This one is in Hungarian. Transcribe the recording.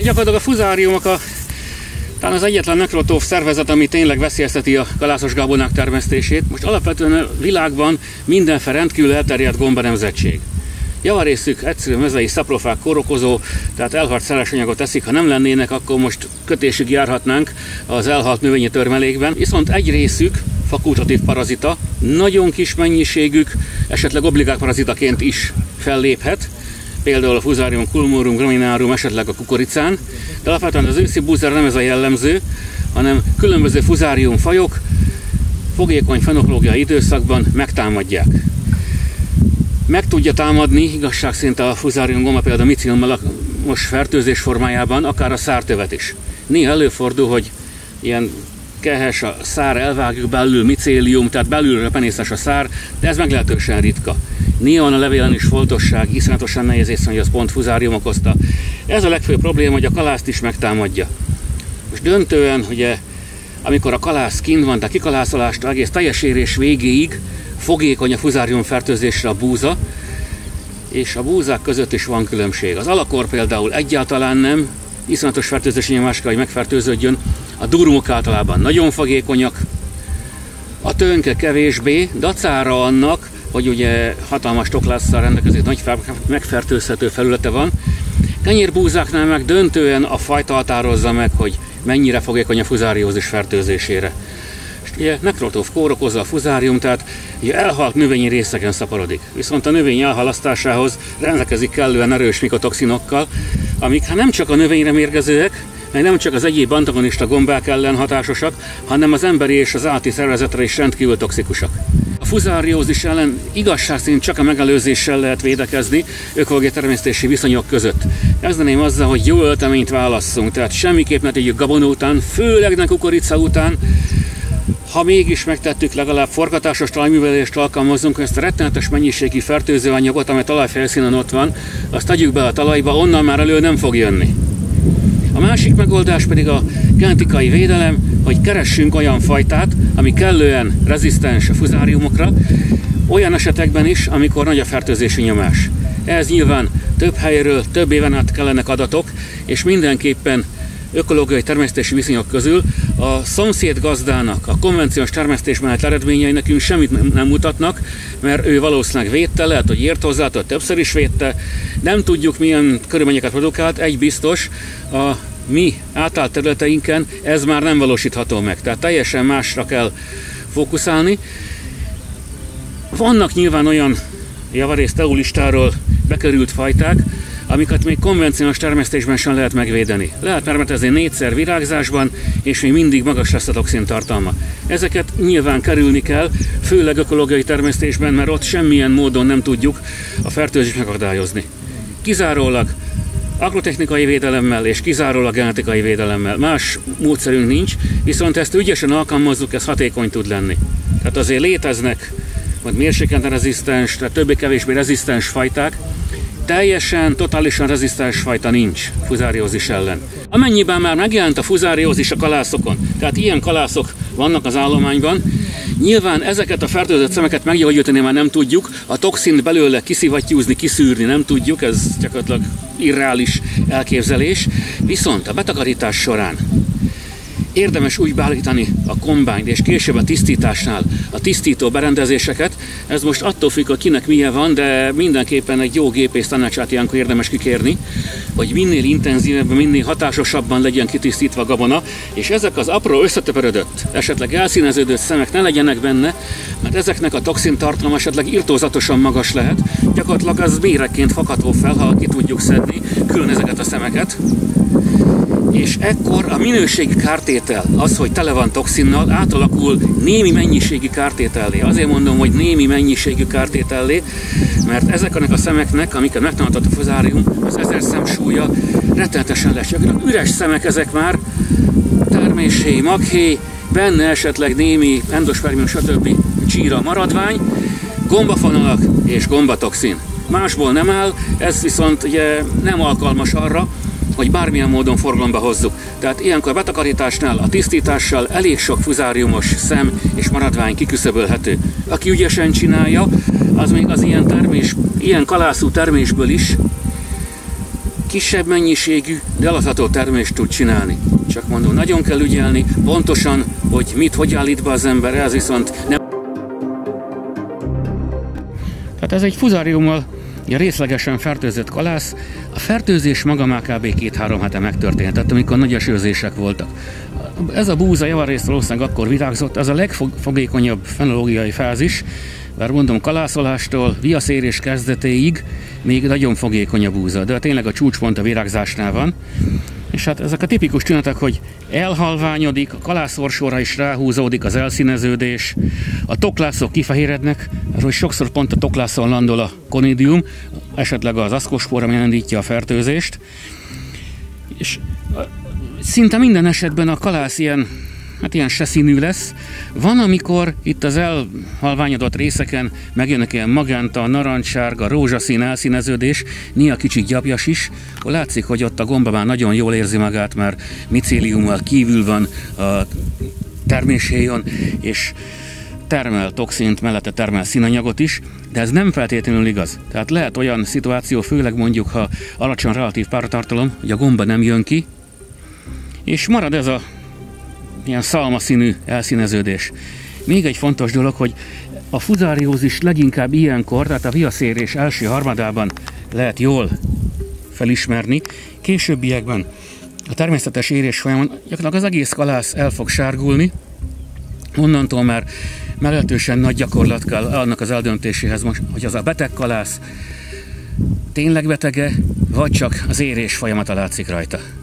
Gyakorlatilag a fuzáriumok talán az egyetlen nekrotóf szervezet, ami tényleg veszélyezteti a kalászos gabonák termesztését. Most alapvetően a világban mindenféle rendkívül elterjedt gombanemzetség. Javarészük egyszerű mezei szaprofák, kórokozó, tehát elhalt szellesanyagot eszik. Ha nem lennének, akkor most kötésig járhatnánk az elhalt növényi törmelékben. Viszont egy részük fakultatív parazita, nagyon kis mennyiségük esetleg obligát parazitaként is felléphet, például a Fusarium culmorum, graminárum, esetleg a kukoricán, de alapvetően az őszi búzára nem ez a jellemző, hanem különböző fuzárium fajok fogékony fenológiai időszakban megtámadják. Meg tudja támadni igazság szerint a Fusarium gomba például a micilmmel most fertőzés formájában, akár a szártövet is. Néha előfordul, hogy ilyen kehes a szár, elvágjuk belül micélium, tehát belülről penészes a szár, de ez meglehetősen ritka. Néha van a levélen is foltosság, iszonyatosan nehéz észre, hogy az pont fuzárium okozta. Ez a legfőbb probléma, hogy a kalászt is megtámadja. Most döntően, ugye, amikor a kalász kint van, tehát kikalászolástól egész teljes érés végéig fogékony a fuzárium fertőzésre a búza, és a búzák között is van különbség. Az alakor például egyáltalán nem, iszonyatos fertőzési nyomás kell, hogy megfertőződjön. A durumok általában nagyon fogékonyak, a tönke kevésbé, dacára annak, hogy ugye hatalmas toklásszal rendelkező nagy megfertőzhető felülete van. Kenyérbúzáknál meg döntően a fajta határozza meg, hogy mennyire fogékony a fuzáriózis fertőzésére. És ugye nekrotóf kórokozza a fuzárium, tehát ugye elhalt növényi részeken szaporodik. Viszont a növény elhalasztásához rendelkezik kellően erős mikotoxinokkal, amik hát nem csak a növényre mérgezőek, meg nem csak az egyéb antagonista gombák ellen hatásosak, hanem az emberi és az állati szervezetre is rendkívül toxikusak. A fuzáriózis ellen igazság szerint csak a megelőzéssel lehet védekezni ökológiai termesztési viszonyok között. Kezdeném azzal, hogy jó ölteményt válasszunk, tehát semmiképp ne tegyük gabona után, főleg ne kukorica után. Ha mégis megtettük, legalább forgatásos talajművelést alkalmazzunk, ezt a rettenetes mennyiségű fertőzőanyagot, amely talajfelszínen ott van, azt tegyük be a talajba, onnan már elő nem fog jönni. A másik megoldás pedig a genetikai védelem, hogy keressünk olyan fajtát, ami kellően rezisztens a fuzáriumokra, olyan esetekben is, amikor nagy a fertőzési nyomás. Ez nyilván több helyről, több éven át kellenek adatok, és mindenképpen ökológiai termesztési viszonyok közül a szomszéd gazdának a konvencionális termesztésben állt eredményei nekünk semmit nem mutatnak, mert ő valószínűleg védte, lehet, hogy ért hozzá, többször is védte, nem tudjuk milyen körülményeket produkált, egy biztos, a mi átállt területeinken ez már nem valósítható meg, tehát teljesen másra kell fókuszálni. Vannak nyilván olyan javarészt EU listáról bekerült fajták, amiket még konvencionális termesztésben sem lehet megvédeni. Lehet permetezni 4-szer virágzásban, és még mindig magas lesz a toxin tartalma. Ezeket nyilván kerülni kell, főleg ökológiai termesztésben, mert ott semmilyen módon nem tudjuk a fertőzést megakadályozni. Kizárólag agrotechnikai védelemmel és kizárólag genetikai védelemmel. Más módszerünk nincs, viszont ezt ügyesen alkalmazzuk, ez hatékony tud lenni. Tehát azért léteznek mérsékleten rezisztens, tehát többé-kevésbé rezisztens fajták, teljesen, totálisan rezisztens fajta nincs fuzáriózis ellen. Amennyiben már megjelent a fuzáriózis a kalászokon, tehát ilyen kalászok vannak az állományban, nyilván ezeket a fertőzött szemeket meggyógyítani már nem tudjuk, a toxint belőle kiszivattyúzni, kiszűrni nem tudjuk, ez gyakorlatilag irreális elképzelés, viszont a betakarítás során érdemes úgy beállítani a kombányt és később a tisztításnál a tisztító berendezéseket. Ez most attól függ, hogy kinek milyen van, de mindenképpen egy jó gépész tanácsát ilyenkor érdemes kikérni, hogy minél intenzívebben, minél hatásosabban legyen kitisztítva a gabona, és ezek az apró összetöpörödött, esetleg elszíneződött szemek ne legyenek benne, mert ezeknek a toxin tartalma esetleg irtózatosan magas lehet. Gyakorlatilag az méregként fogható fel, ha ki tudjuk szedni külön ezeket a szemeket. És ekkor a minőségi kártétel, az, hogy tele van toxinnal, átalakul némi mennyiségi kártétellé. Azért mondom, hogy némi mennyiségű kártétellé, mert ezeknek a szemeknek, amiket megtanított a fuzárium, az 1000 szem súlya rettenetesen lesz. Üres szemek ezek már, terméshéj, maghéj, benne esetleg némi endospermium, stb. Csíra maradvány, gombafonalak és gombatoxin. Másból nem áll, ez viszont ugye nem alkalmas arra, hogy bármilyen módon forgalomba hozzuk. Tehát ilyenkor betakarításnál, a tisztítással elég sok fuzáriumos szem és maradvány kiküszöbölhető. Aki ügyesen csinálja, az még az ilyen kalászú termésből is kisebb mennyiségű, de eladható termést tud csinálni. Csak mondom, nagyon kell ügyelni, pontosan, hogy mit, hogy állít be az ember, ez viszont nem. Tehát ez egy fuzáriummal részlegesen fertőzött kalász. A fertőzés maga már kb. 2-3 hete megtörtént, tehát amikor nagy esőzések voltak. Ez a búza javarészt valószínűleg akkor virágzott, ez a legfogékonyabb fenológiai fázis, mert mondom, kalászolástól viaszérés kezdetéig még nagyon fogékony a búza, de tényleg a csúcspont a virágzásnál van. És hát ezek a tipikus tünetek, hogy elhalványodik, a kalászorsorra is ráhúzódik az elszíneződés, a toklászok kifehérednek, hogy sokszor pont a toklászon landol a konidium, esetleg az aszkospóra, ami elindítja a fertőzést. És szinte minden esetben a kalász ilyen se színű lesz. Van, amikor itt az elhalványodott részeken megjönnek ilyen magenta, narancssárga, rózsaszín elszíneződés, néha kicsit gyapjas is, akkor látszik, hogy ott a gomba már nagyon jól érzi magát, mert micéliummal kívül van a terméshéjon, és termel toxint, mellette termel színanyagot is, de ez nem feltétlenül igaz. Tehát lehet olyan szituáció, főleg mondjuk, ha alacsony relatív páratartalom, hogy a gomba nem jön ki, és marad ez a ilyen szalmaszínű elszíneződés. Még egy fontos dolog, hogy a fuzáriózis leginkább ilyenkor, tehát a viaszérés első harmadában lehet jól felismerni. Későbbiekben a természetes érés folyamán gyakorlatilag az egész kalász el fog sárgulni, onnantól már meglehetősen nagy gyakorlat kell annak az eldöntéséhez, hogy az a beteg kalász tényleg betege, vagy csak az érés folyamata látszik rajta.